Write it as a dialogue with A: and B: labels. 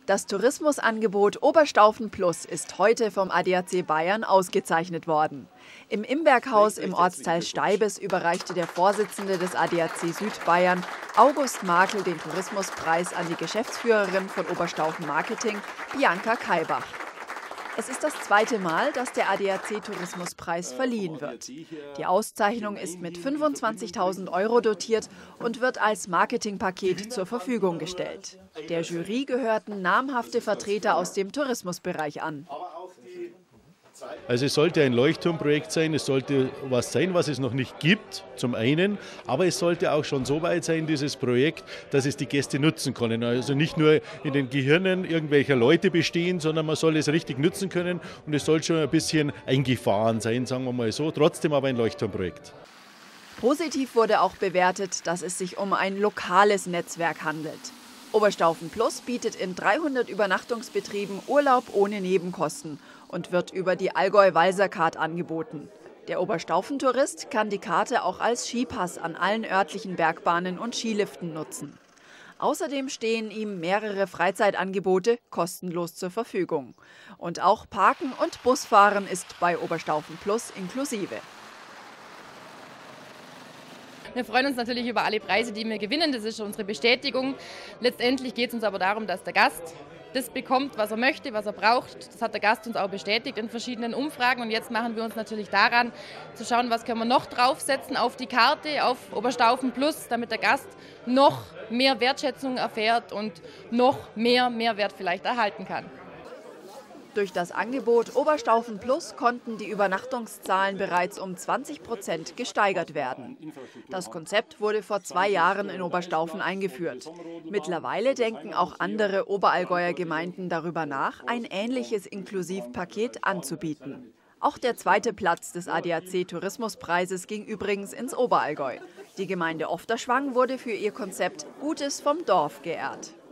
A: Das Tourismusangebot Oberstaufen Plus ist heute vom ADAC Bayern ausgezeichnet worden. Im Imberghaus im Ortsteil Steibes überreichte der Vorsitzende des ADAC Südbayern, August Makel, den Tourismuspreis an die Geschäftsführerin von Oberstaufen Marketing, Bianca Kaibach. Es ist das zweite Mal, dass der ADAC Tourismuspreis verliehen wird. Die Auszeichnung ist mit 25.000 € dotiert und wird als Marketingpaket zur Verfügung gestellt. Der Jury gehörten namhafte Vertreter aus dem Tourismusbereich an.
B: Also es sollte ein Leuchtturmprojekt sein, es sollte was sein, was es noch nicht gibt, zum einen, aber es sollte auch schon so weit sein, dieses Projekt, dass es die Gäste nutzen können. Also nicht nur in den Gehirnen irgendwelcher Leute bestehen, sondern man soll es richtig nutzen können und es soll schon ein bisschen eingefahren sein, sagen wir mal so, trotzdem aber ein Leuchtturmprojekt.
A: Positiv wurde auch bewertet, dass es sich um ein lokales Netzwerk handelt. Oberstaufen Plus bietet in 300 Übernachtungsbetrieben Urlaub ohne Nebenkosten und wird über die Allgäu-Walser-Card angeboten. Der Oberstaufen-Tourist kann die Karte auch als Skipass an allen örtlichen Bergbahnen und Skiliften nutzen. Außerdem stehen ihm mehrere Freizeitangebote kostenlos zur Verfügung. Und auch Parken und Busfahren ist bei Oberstaufen Plus inklusive.
C: Wir freuen uns natürlich über alle Preise, die wir gewinnen. Das ist unsere Bestätigung. Letztendlich geht es uns aber darum, dass der Gast das bekommt, was er möchte, was er braucht. Das hat der Gast uns auch bestätigt in verschiedenen Umfragen. Und jetzt machen wir uns natürlich daran, zu schauen, was können wir noch draufsetzen auf die Karte, auf Oberstaufen Plus, damit der Gast noch mehr Wertschätzung erfährt und noch mehr Mehrwert vielleicht erhalten kann.
A: Durch das Angebot Oberstaufen Plus konnten die Übernachtungszahlen bereits um 20% gesteigert werden. Das Konzept wurde vor 2 Jahren in Oberstaufen eingeführt. Mittlerweile denken auch andere Oberallgäuer Gemeinden darüber nach, ein ähnliches Inklusivpaket anzubieten. Auch der zweite Platz des ADAC Tourismuspreises ging übrigens ins Oberallgäu. Die Gemeinde Ofterschwang wurde für ihr Konzept Gutes vom Dorf geehrt.